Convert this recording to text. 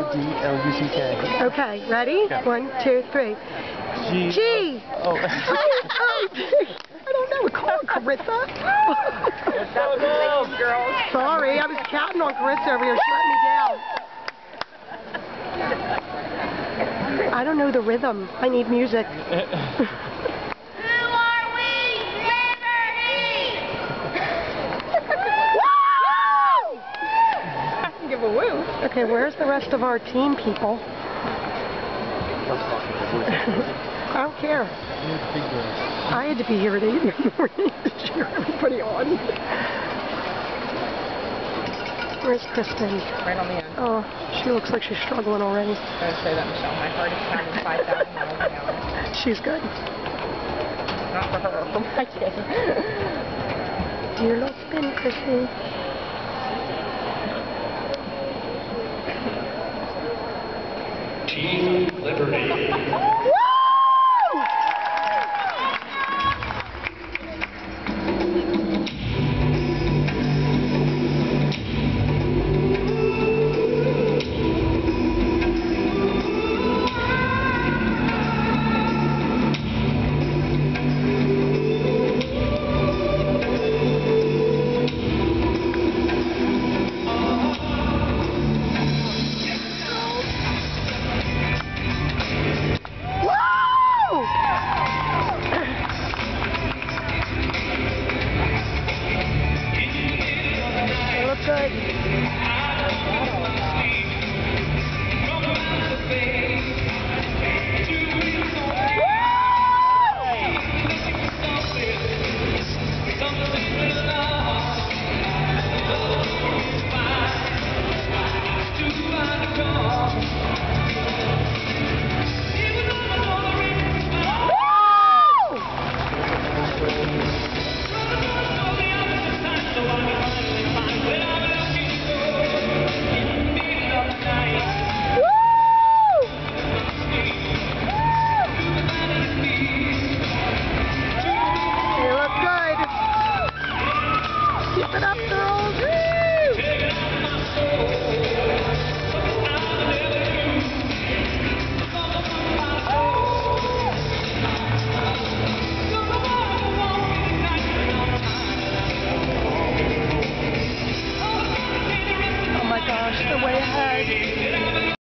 G-I-D-L-U-C-K. Okay, ready? Yeah. 1, 2, 3. G. Oh. I don't know. Come on, Carissa. Sorry, I was counting on Carissa over here. She let me down. I don't know the rhythm. I need music. Who are we? Liberty! I can give a woo. Okay, where's the rest of our team, people? I don't care. I had to be here at 8 in the morning to cheer everybody on. Where's Kristen? Right on the end. Oh, she looks like she's struggling already. I was going to say that, Michelle. My heart is pounding 5,000 miles an hour. She's good. Not for her, for my kid. Do your little spin, Kristen. Team Liberty. Good.